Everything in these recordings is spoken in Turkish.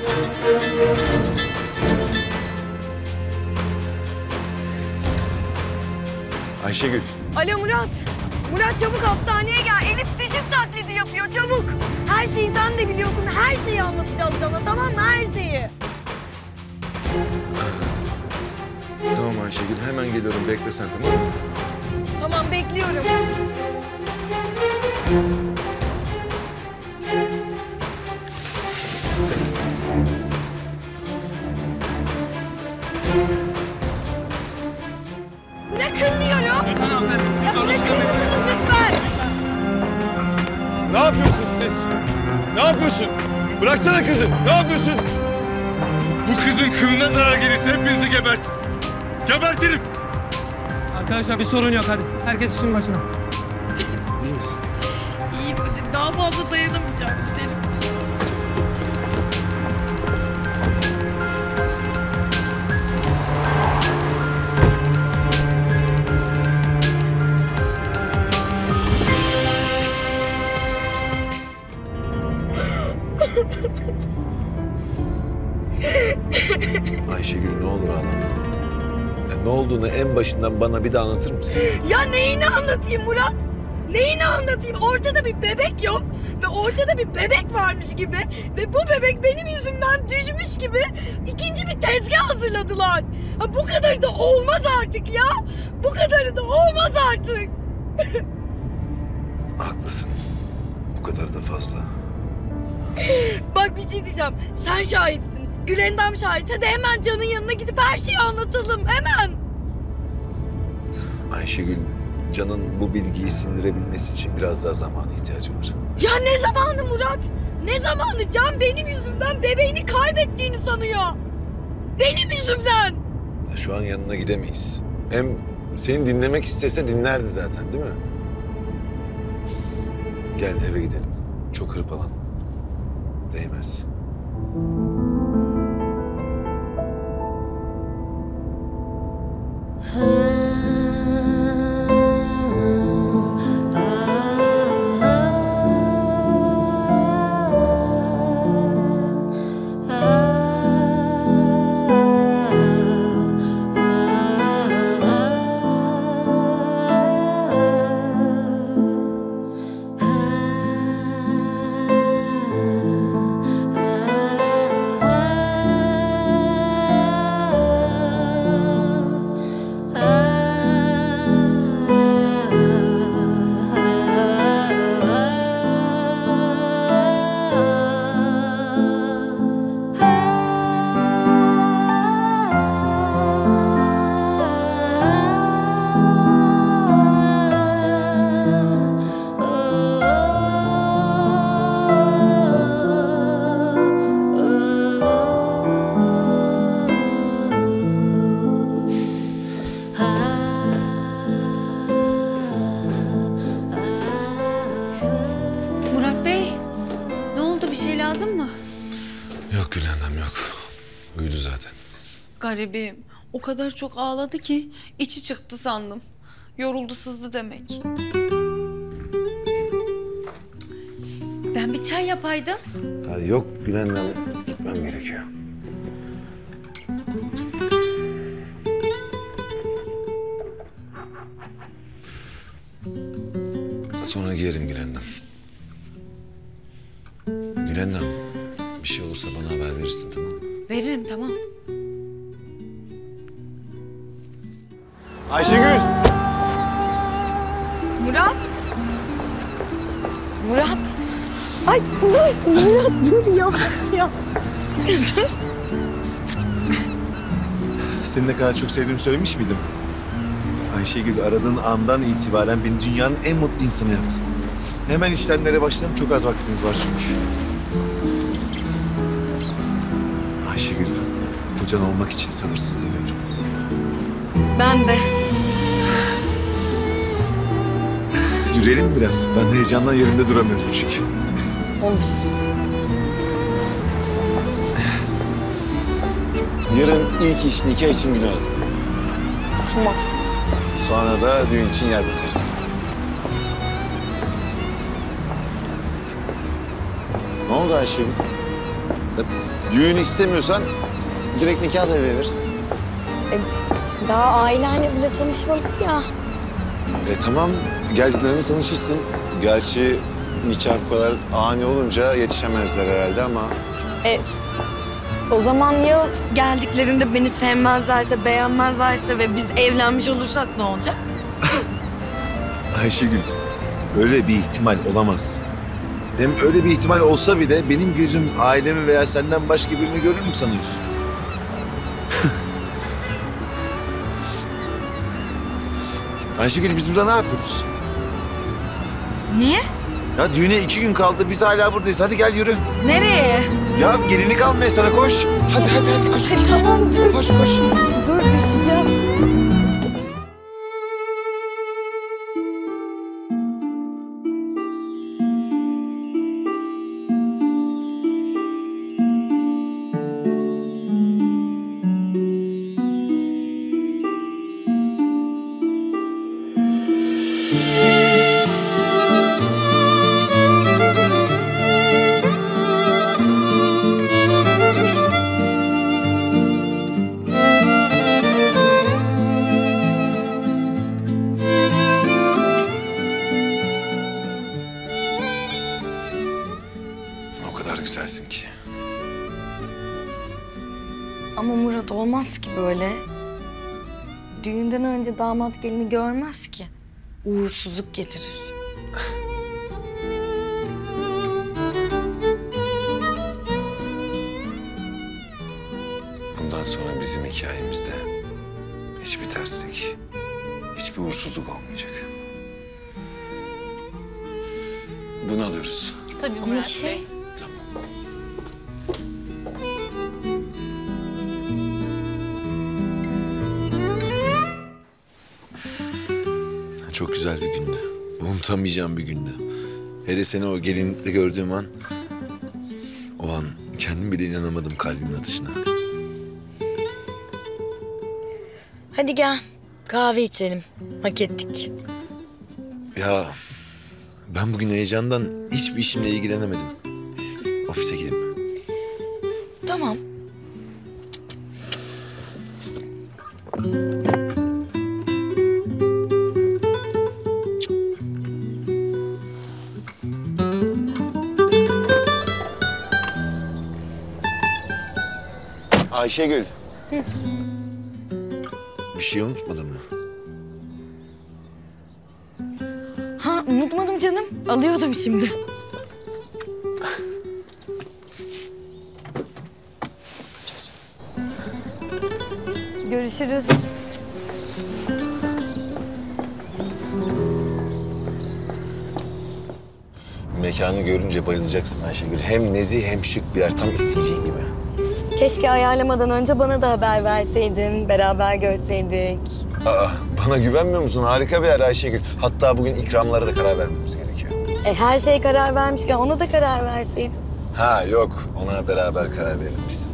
Ayşegül. Alo Murat. Murat çabuk hastaneye gel. Elif düşük taklidi yapıyor çabuk. Her şeyi sen de biliyorsun. Her şeyi anlatacağız sana, tamam mı? Her şeyi. Tamam Ayşegül, hemen geliyorum. Bekle sen, tamam mı? Tamam, bekliyorum. Bırakın diyorum. Lütfen hanımefendi. Ya bırakır mısınız lütfen? Ne yapıyorsun siz? Ne yapıyorsun? Bıraksana kızı. Ne yapıyorsun? Bu kızın kılına zarar gelirse hepinizi gebertirim. Arkadaşlar bir sorun yok hadi. Herkes işinin başına. İyi misin? İyi, daha fazla dayanamayacağım. Gidelim. Ayşegül ne olur ağlama. Ya ne olduğunu en başından bana bir de anlatır mısın? Ya neyini anlatayım Murat? Neyini anlatayım? Ortada bir bebek yok ve ortada bir bebek varmış gibi ve bu bebek benim yüzümden düşmüş gibi ikinci bir tezgah hazırladılar. Ha, bu kadar da olmaz artık ya. Bu kadarı da olmaz artık. Haklısın. Bu kadar da fazla. Bak bir şey diyeceğim. Sen şahitsin. Gülendam şahit. Hadi hemen Can'ın yanına gidip her şeyi anlatalım. Hemen. Ayşegül, Can'ın bu bilgiyi sindirebilmesi için biraz daha zamana ihtiyacı var. Ya ne zamanı Murat? Ne zamanı? Can benim yüzümden bebeğini kaybettiğini sanıyor. Benim yüzümden. Ya şu an yanına gidemeyiz. Hem seni dinlemek istese dinlerdi zaten, değil mi? Gel eve gidelim. Çok hırpalandın. Değmez. Murat Bey, ne oldu? Bir şey lazım mı? Yok Gülendam yok. Uyudu zaten. Garibim, o kadar çok ağladı ki içi çıktı sandım. Yoruldu, sızdı demek. Ben bir çay yapaydım. Ha, yok Gülendam, gitmem gerekiyor. Sonra giyerim Gülendam. Gülendam, bir şey olursa bana haber verirsin, tamam mı? Veririm, tamam. Ayşegül! Murat. Murat, Ay dur Murat dur yavaş ya. Seni ne kadar çok sevdiğimi söylemiş miydim? Ayşegül, aradığın andan itibaren beni dünyanın en mutlu insanı yapsın. Hemen işlemlere başlayalım. Çok az vaktimiz var çünkü. Ayşegül, kocan olmak için sabırsızlanıyorum. Ben de. Yürüyelim biraz. Ben heyecandan yerimde duramıyorum çünkü. Olur. Yarın ilk iş nikah için gün alalım. Tamam. Sonra da düğün için yer bakarız. Ne oldu Ayşegül? Düğün istemiyorsan direkt nikah da veririz. Daha aileyle bile tanışmadık ya. Tamam, geldiklerinde tanışırsın. Gerçi nikah bu kadar ani olunca yetişemezler herhalde ama... O zaman ya geldiklerinde beni sevmezlerse, beğenmezlerse ve biz evlenmiş olursak ne olacak? Ayşegül, öyle bir ihtimal olamaz. Hem öyle bir ihtimal olsa bile benim gözüm ailemi veya senden başka birini görür mü sanıyorsun? Ayşegül, biz burada ne yapıyoruz? Niye? Ya düğüne 2 gün kaldı, biz hala buradayız. Hadi gel yürü. Nereye? Ya gelinlik almaya sana, koş. Hadi koş. Tamam dur. Koş. Dur düşeceğim. O kadar güzelsin ki. Ama Murat olmaz ki böyle. Düğünden önce damat gelini görmez ki. Uğursuzluk getirir. Bundan sonra bizim hikayemizde hiçbir terslik, hiçbir uğursuzluk olmayacak. Bunu alıyoruz. Tabii Ama Murat Bey. Tamam. Çok güzel bir gündü. Unutamayacağım bir gündü. Hele seni o gelinlikle gördüğüm an... O an kendim bile inanamadım kalbimin atışına. Hadi gel. Kahve içelim. Hak ettik. Ya ben bugün heyecandan hiçbir işimle ilgilenemedim. Ofise gideyim. Tamam. Ayşegül. Bir şey unutmadın mı? Ha unutmadım canım. Alıyordum şimdi. Görüşürüz. Mekanı görünce bayılacaksın Ayşegül. Hem nezih hem şık bir yer. Tam isteyeceğin gibi. Keşke ayarlamadan önce bana da haber verseydin. Beraber görseydik. Bana güvenmiyor musun? Harika bir yer Ayşegül. Hatta bugün ikramlara da karar vermemiz gerekiyor. Her şeye karar vermişken ona da karar verseydin. Ha yok. Ona beraber karar verelim istedim.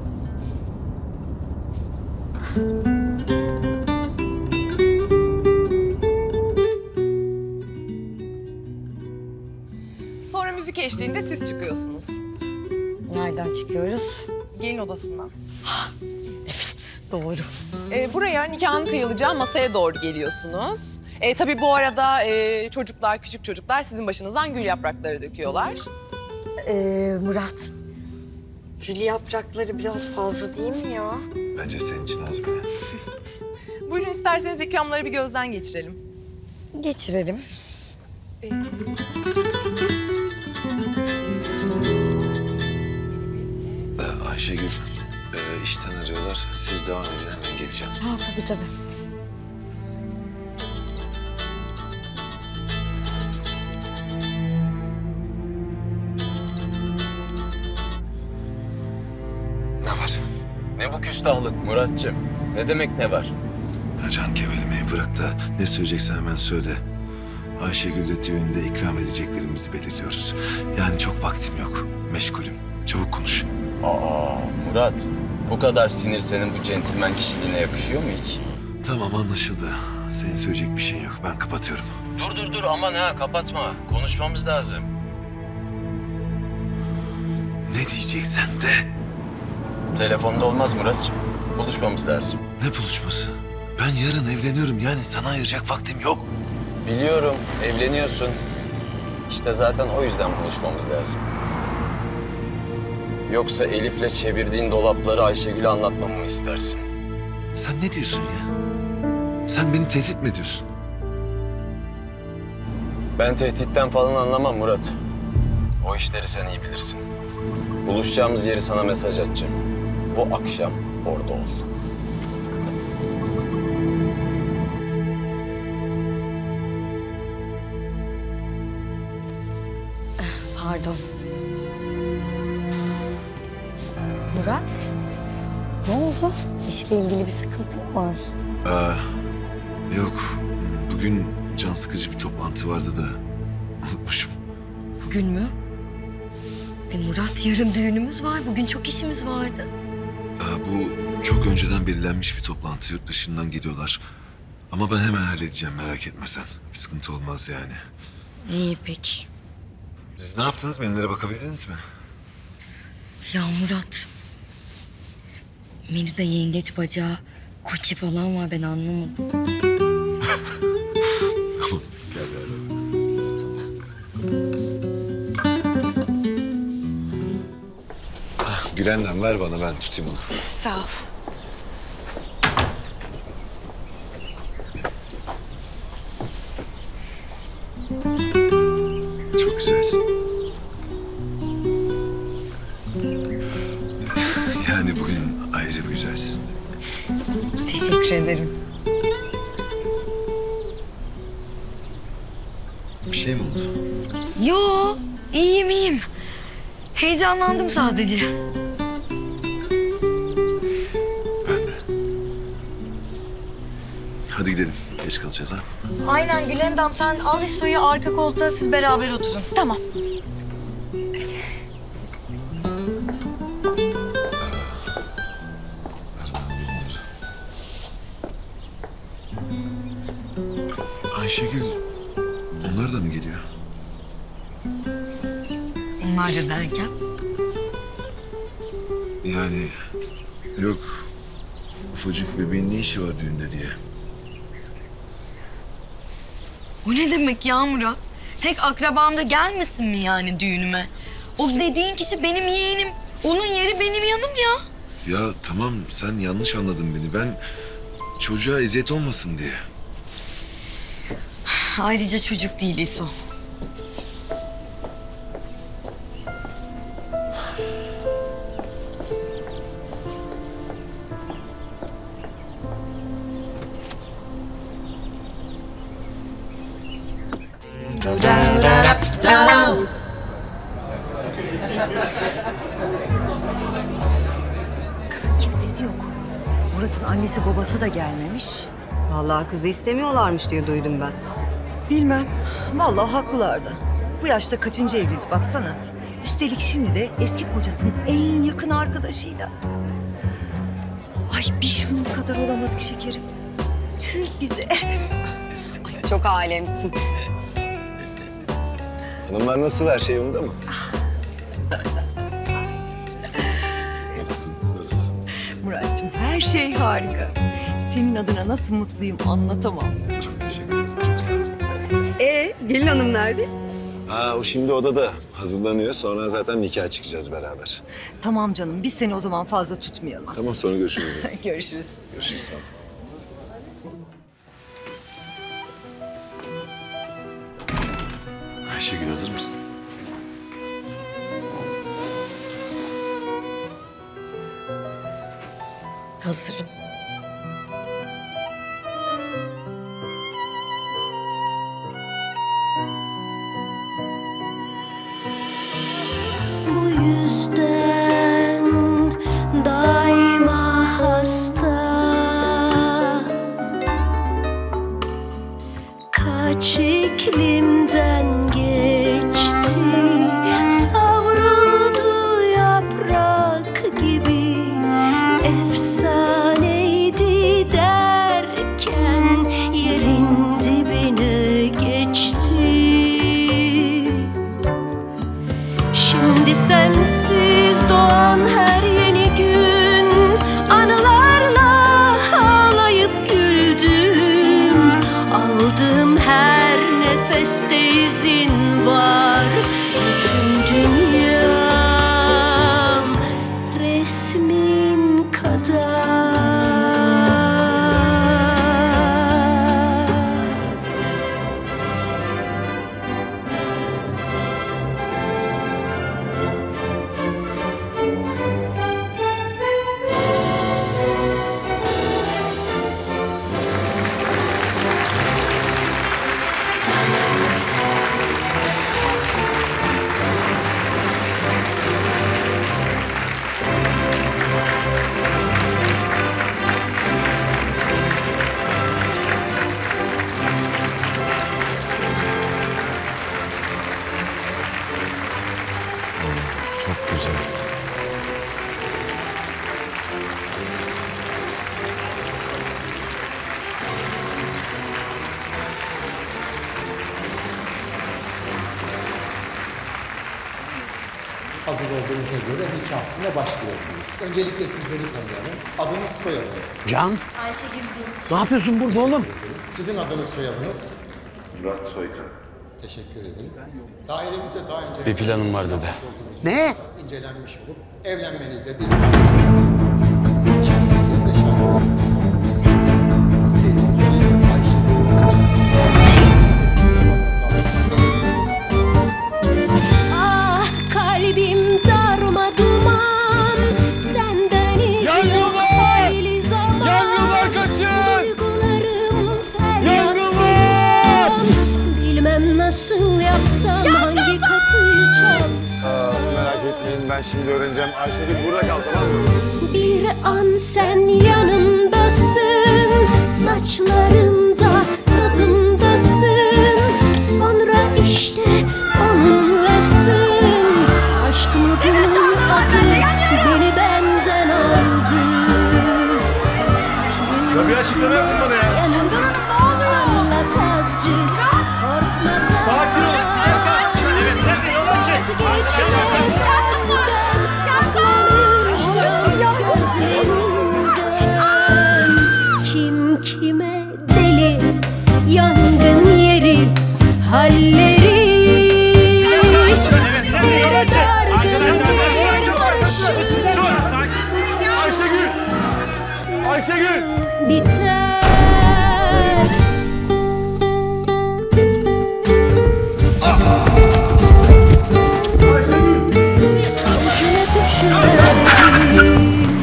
Sonra müzik eşliğinde siz çıkıyorsunuz. Nereden çıkıyoruz? Gelin odasından. Doğru. Buraya nikahın kıyılacağı masaya doğru geliyorsunuz. Tabii bu arada çocuklar, küçük çocuklar sizin başınızdan gül yaprakları döküyorlar. Murat. Gül yaprakları biraz fazla değil mi ya? Bence senin için az bile. Buyurun isterseniz ikramları bir gözden geçirelim. Geçirelim. Ayşegül, işten arıyorlar. Siz devam edin, hemen geleceğim. Ha tabii. Ne var? Ne bu küstahlık Muratcığım? Ne demek ne var? Can kevelemeyi bırak da ne söyleyeceksen hemen söyle. Ayşegül'le düğünde ikram edeceklerimizi belirliyoruz. Yani çok vaktim yok. Meşgulüm. Çabuk konuş. Aa Murat, bu kadar sinir senin bu centilmen kişiliğine yakışıyor mu hiç? Tamam anlaşıldı. Senin söyleyecek bir şeyin yok. Ben kapatıyorum. Dur aman ha kapatma. Konuşmamız lazım. Ne diyeceksen de. Telefonda olmaz Murat. Buluşmamız lazım. Ne buluşması? Ben yarın evleniyorum. Yani sana ayıracak vaktim yok. Biliyorum, evleniyorsun. İşte zaten o yüzden buluşmamız lazım. Yoksa Elif'le çevirdiğin dolapları Ayşegül'e anlatmamı mı istersin? Sen ne diyorsun ya? Sen beni tehdit mi ediyorsun? Ben tehditten falan anlamam Murat. O işleri sen iyi bilirsin. Buluşacağımız yeri sana mesaj atacağım. Bu akşam orada ol. Pardon. Murat, ne oldu? İşle ilgili bir sıkıntı mı var? Yok. Bugün can sıkıcı bir toplantı vardı da unutmuşum. Bugün mü? Murat, yarın düğünümüz var. Bugün çok işimiz vardı. Bu çok önceden belirlenmiş bir toplantı. Yurt dışından geliyorlar. Ama ben hemen halledeceğim, merak etme sen. Bir sıkıntı olmaz yani. İyi peki. Siz ne yaptınız? Menülere bakabildiniz mi? Ya Murat, menüde yengeç bacağı, koçi falan var, ben anlamadım. Tamam, gel beraber. Gülen'den ver bana, ben tutayım onu. Sağ ol. Çok güzelsin. Yani bugün ayrı bir güzelsin. Teşekkür ederim. Bir şey mi oldu? Yo, iyiyim. Heyecanlandım sadece. Ben de. Hadi gidelim. Geç kalacağız ha. Aynen Gülendam, sen al İso'yu arka koltuğa, siz beraber oturun. Tamam. Ver bana bunları. Ayşegül, onlar da mı geliyor? Onlar da derken? Yani yok, ufacık bebeğin ne işi var düğünde diye. O ne demek ya Murat? Tek akrabam da gelmesin mi yani düğünüme? O dediğin kişi benim yeğenim. Onun yeri benim yanım ya. Ya tamam, sen yanlış anladın beni. Ben çocuğa eziyet olmasın diye. Ayrıca çocuk değil İso. Kızın kimsesi yok. Murat'ın annesi babası da gelmemiş. Vallahi kızı istemiyorlarmış diye duydum ben. Bilmem. Vallahi haklılardı. Bu yaşta kaçıncı evlilik baksana. Üstelik şimdi de eski kocasının en yakın arkadaşıyla. Ay bir şunun kadar olamadık şekerim. Tüh bize. Ay, çok alemsin. Hanımlar nasıl? Her şey yolunda mı? Nasılsın? Nasılsın? Murat'cığım her şey harika. Senin adına nasıl mutluyum anlatamam. Çok teşekkür ederim. Çok sağ ol. Gelin hanım nerede? O şimdi odada hazırlanıyor. Sonra zaten nikah çıkacağız beraber. Tamam canım, biz seni o zaman fazla tutmayalım. Tamam, sonra görüşürüz. Görüşürüz. Görüşürüz. Sağ ol. Ayşegül, hazır mısın? Hazırım. Bu yüzden daima hasta, kaç iklimden geçti, savruldu yaprak gibi efsane hazır olduğunuza göre nikahına başlayabiliriz. Öncelikle sizleri tanıyalım. Adınız, soyadınız. Can, Ayşegül Dinç. ne yapıyorsun burada oğlum? Sizin adınız, soyadınız. Murat Soykan. Teşekkür ederim. Dairemize daha önce... Bir planım var dede. Ne? İncelenmiş olup evlenmenize bir İkinci bir kez de şahit olmanız zorundayız. Siz Sayın Ayşegül Ah kalbim darma duman, senden izin yok hayli zaman. Yangınlar kaçın! Duygularım feryat. Bilmem nasıl yapsam, hangi kapıyı çalsam. Merak etmeyin, ben şimdi öğreneceğim. Ayşegül burada kal, tamam mı? Bir an sen yanımdasın, saçlarında tadımdasın. Sonra işte onunlasın. Aşk mı bunun adı, beni benden aldı. Ya bir açıklama yaptın bana ya. Yanımda anlat azıcık, korkmadan. Sakin ol. Evet, hadi yola çık. Kim kime deli, yangın yeri, halleri. Bir dargın bir barışın Ayşegül! Ayşegül! biter. Ucuna düşerdim.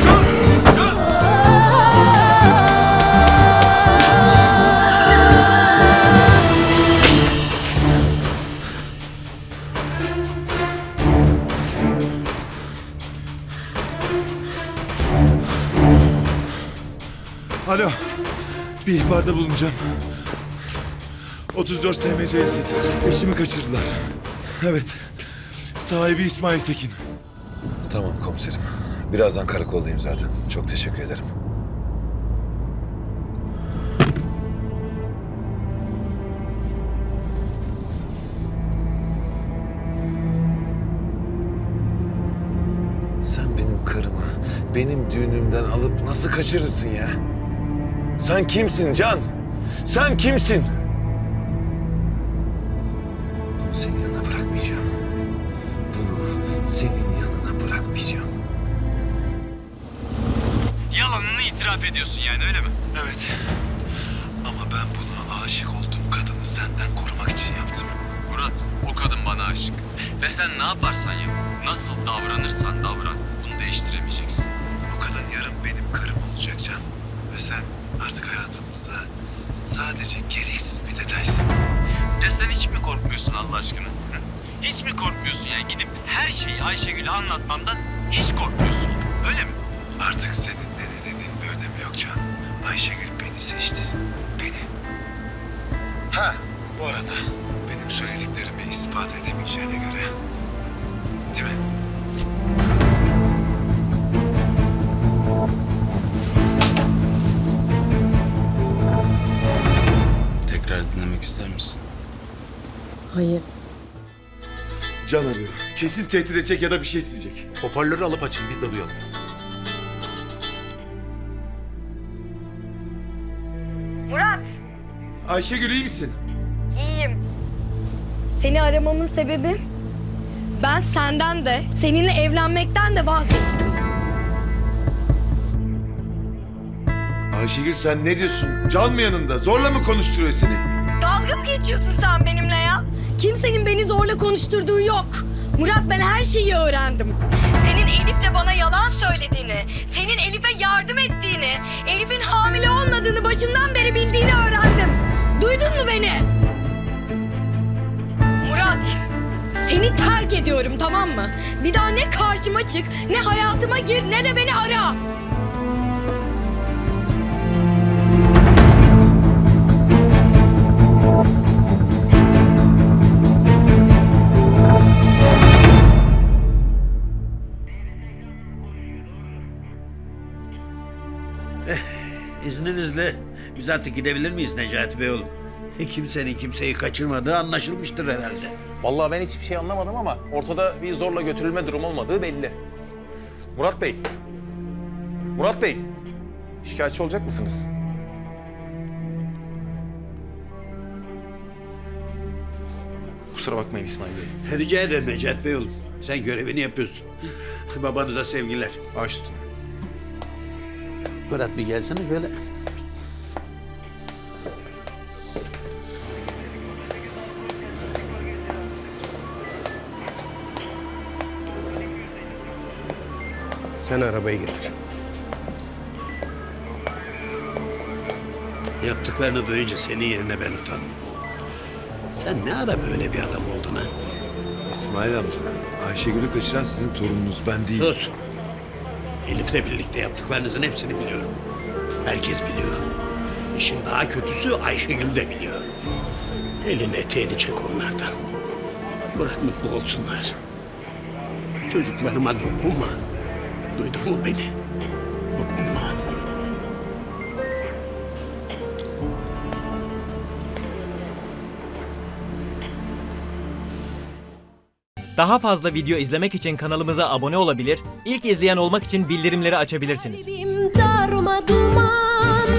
Alo. Bir ihbarda bulunacağım. 34 SMC 8. Eşimi kaçırdılar. Evet. Sahibi İsmail Tekin. Tamam komiserim. Birazdan karakoldayım zaten. Çok teşekkür ederim. Sen benim karımı benim düğünümden alıp nasıl kaçırırsın ya? Sen kimsin Can? Sen kimsin? Bunu senin yanına bırakmayacağım. Bunu senin yanına bırakmayacağım. Yalanını itiraf ediyorsun yani, öyle mi? Evet. Ama ben bunu aşık olduğum kadını senden korumak için yaptım. Murat, o kadın bana aşık. Ve sen ne yaparsan yap, nasıl davranırsan davran, bunu değiştiremeyeceksin. O kadın yarın benim karım olacak Can. Ve sen artık hayatımızda sadece gereksiz bir detaysın. Ya sen hiç mi korkmuyorsun Allah aşkına? Hı? Hiç mi korkmuyorsun yani, gidip her şeyi Ayşegül'e anlatmamdan hiç korkmuyorsun, öyle mi? Artık senin ne dediğinin bir önemi yok Can. Ayşegül beni seçti. Beni. Ha, bu arada benim söylediklerimi ispat edemeyeceğine göre... Değil mi? Tekrar dinlemek ister misin? Hayır. Can arıyor. Kesin tehdit edecek ya da bir şey isteyecek. Hoparlörü alıp açın, biz de duyalım. Murat, Ayşegül iyi misin? iyiyim. Seni aramamın sebebi... Ben senden de, seninle evlenmekten de vazgeçtim. Ayşegül sen ne diyorsun? Can mı yanında? Zorla mı konuşturuyor seni? Dalga mı geçiyorsun sen benimle ya? Kimsenin beni zorla konuşturduğu yok. Murat, ben her şeyi öğrendim. Senin Elif'le bana yalan söylediğini, senin Elif'e yardım ettiğini, Elif'in hamile olmadığını başından beri bildiğini öğrendim. Duydun mu beni? Murat, seni terk ediyorum, tamam mı? Bir daha ne karşıma çık, ne hayatıma gir, ne de beni ara. İzninizle biz artık gidebilir miyiz Necati Bey oğlum? Kimsenin kimseyi kaçırmadığı anlaşılmıştır herhalde. Vallahi ben hiçbir şey anlamadım ama ortada bir zorla götürülme durum olmadığı belli. Murat Bey. Murat Bey. Şikayetçi olacak mısınız? Kusura bakmayın İsmail Bey. Rica ederim Necat Bey oğlum. Sen görevini yapıyorsun. Babanıza sevgiler. Baş üstüne. Murat bir gelsene şöyle. Sen arabayı getir. Yaptıklarını duyunca senin yerine ben utandım. Sen ne ara böyle bir adam oldun ha? İsmail amca, Ayşegül'ü kaçıran sizin torununuz, ben değil. Sus. Elif'le birlikte yaptıklarınızın hepsini biliyorum. Herkes biliyor. İşin daha kötüsü Ayşegül de biliyor. Elini eteğini çek onlardan. Bırak mutlu olsunlar. Çocuklarıma dokunma. Duydun mu beni? Dokunma. Daha fazla video izlemek için kanalımıza abone olabilir, ilk izleyen olmak için bildirimleri açabilirsiniz. Darma duman